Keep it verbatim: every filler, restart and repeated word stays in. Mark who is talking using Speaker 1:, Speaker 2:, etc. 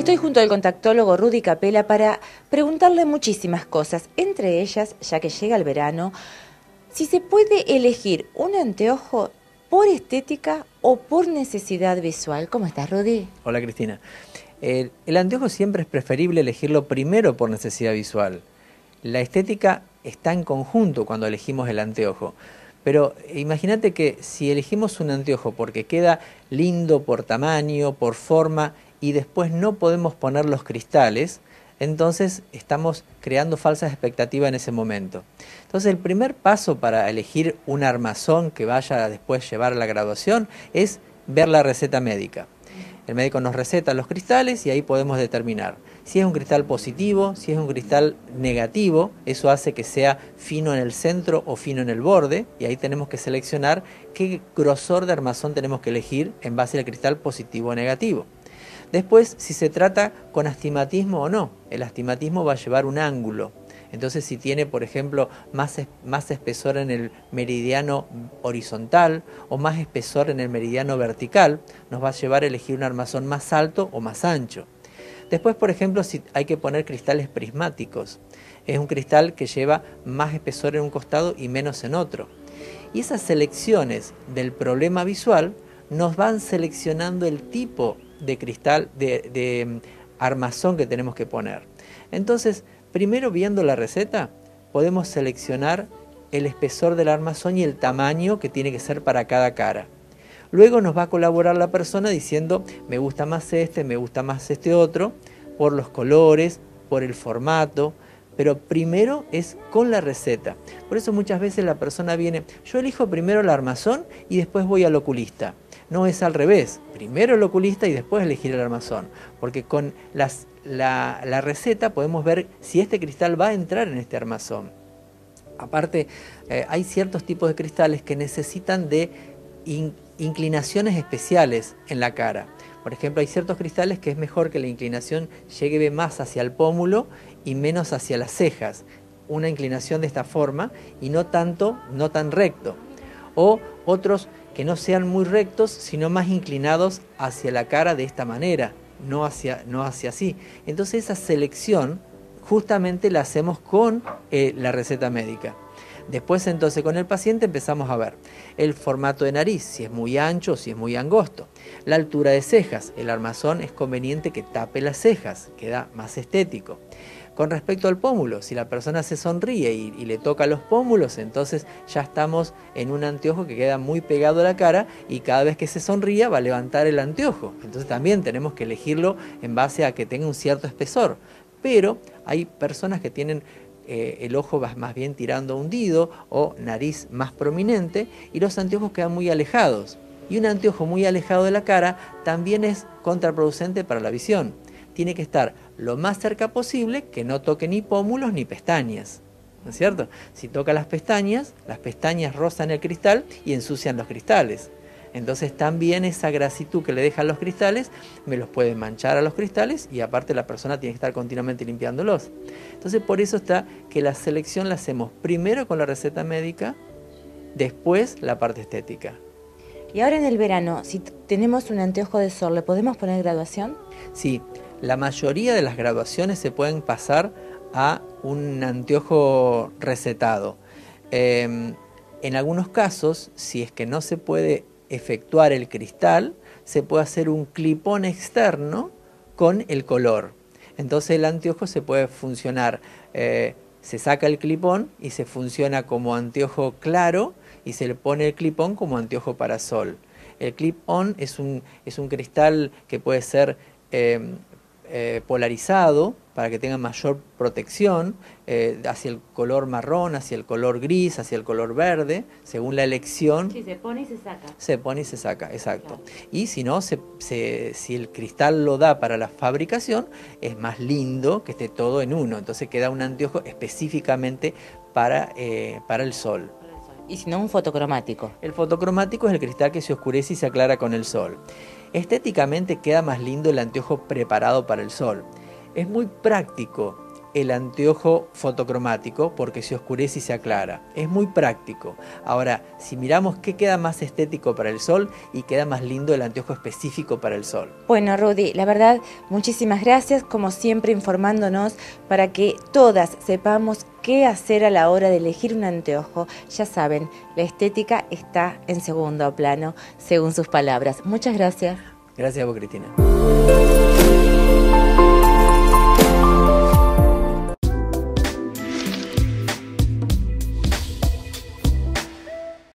Speaker 1: Estoy junto al contactólogo Rudy Capella para preguntarle muchísimas cosas, entre ellas, ya que llega el verano, si se puede elegir un anteojo por estética o por necesidad visual. ¿Cómo estás, Rudy?
Speaker 2: Hola, Cristina. El, el anteojo siempre es preferible elegirlo primero por necesidad visual. La estética está en conjunto cuando elegimos el anteojo. Pero imagínate que si elegimos un anteojo porque queda lindo por tamaño, por forma, y después no podemos poner los cristales, entonces estamos creando falsas expectativas en ese momento. Entonces el primer paso para elegir un armazón que vaya a después llevar a la graduación es ver la receta médica. El médico nos receta los cristales y ahí podemos determinar si es un cristal positivo, si es un cristal negativo. Eso hace que sea fino en el centro o fino en el borde, y ahí tenemos que seleccionar qué grosor de armazón tenemos que elegir en base al cristal positivo o negativo. Después, si se trata con astigmatismo o no. El astigmatismo va a llevar un ángulo. Entonces, si tiene, por ejemplo, más, más espesor en el meridiano horizontal o más espesor en el meridiano vertical, nos va a llevar a elegir un armazón más alto o más ancho. Después, por ejemplo, si hay que poner cristales prismáticos. Es un cristal que lleva más espesor en un costado y menos en otro. Y esas selecciones del problema visual nos van seleccionando el tipo de cristal, de, de armazón que tenemos que poner. Entonces, primero viendo la receta, podemos seleccionar el espesor del armazón y el tamaño que tiene que ser para cada cara. Luego nos va a colaborar la persona diciendo, me gusta más este, me gusta más este otro, por los colores, por el formato, pero primero es con la receta. Por eso muchas veces la persona viene, yo elijo primero el armazón y después voy al oculista. No, es al revés, primero el oculista y después elegir el armazón, porque con las, la, la receta podemos ver si este cristal va a entrar en este armazón. Aparte, eh, hay ciertos tipos de cristales que necesitan de in, inclinaciones especiales en la cara. Por ejemplo, hay ciertos cristales que es mejor que la inclinación llegue más hacia el pómulo y menos hacia las cejas. Una inclinación de esta forma y no tanto, no tan recto. O otros que no sean muy rectos, sino más inclinados hacia la cara de esta manera, no hacia, no hacia así. Entonces esa selección justamente la hacemos con eh, la receta médica. Después entonces con el paciente empezamos a ver el formato de nariz, si es muy ancho o si es muy angosto. La altura de cejas, el armazón es conveniente que tape las cejas, queda más estético. Con respecto al pómulo, si la persona se sonríe y, y le toca los pómulos, entonces ya estamos en un anteojo que queda muy pegado a la cara y cada vez que se sonría va a levantar el anteojo. Entonces también tenemos que elegirlo en base a que tenga un cierto espesor. Pero hay personas que tienen eh, el ojo más bien tirando hundido o nariz más prominente y los anteojos quedan muy alejados. Y un anteojo muy alejado de la cara también es contraproducente para la visión. Tiene que estar lo más cerca posible, que no toque ni pómulos ni pestañas, ¿no es cierto? Si toca las pestañas, las pestañas rozan el cristal y ensucian los cristales. Entonces también esa grasitud que le dejan los cristales, me los puede manchar a los cristales y aparte la persona tiene que estar continuamente limpiándolos. Entonces por eso está que la selección la hacemos primero con la receta médica, después la parte estética.
Speaker 1: Y ahora en el verano, si tenemos un anteojo de sol, ¿le podemos poner graduación?
Speaker 2: Sí. La mayoría de las graduaciones se pueden pasar a un anteojo recetado. Eh, en algunos casos, si es que no se puede efectuar el cristal, se puede hacer un clipón externo con el color. Entonces el anteojo se puede funcionar, eh, se saca el clipón y se funciona como anteojo claro y se le pone el clipón como anteojo para sol. El clip-on es un, es un cristal que puede ser eh, Eh, polarizado para que tenga mayor protección eh, hacia el color marrón, hacia el color gris, hacia el color verde, según la elección.
Speaker 1: Sí, se pone y se saca.
Speaker 2: Se pone y se saca, exacto. Claro. Y si no, se, se, si el cristal lo da para la fabricación, es más lindo que esté todo en uno. Entonces queda un anteojo específicamente para, eh, para el sol.
Speaker 1: Y si no, un fotocromático.
Speaker 2: El fotocromático es el cristal que se oscurece y se aclara con el sol. Estéticamente queda más lindo el anteojo preparado para el sol. Es muy práctico el anteojo fotocromático porque se oscurece y se aclara. Es muy práctico. Ahora, si miramos qué queda más estético para el sol, y queda más lindo el anteojo específico para el sol.
Speaker 1: Bueno, Rudy, la verdad, muchísimas gracias, como siempre informándonos para que todas sepamos qué hacer a la hora de elegir un anteojo. Ya saben, la estética está en segundo plano, según sus palabras. Muchas gracias.
Speaker 2: Gracias a vos, Cristina.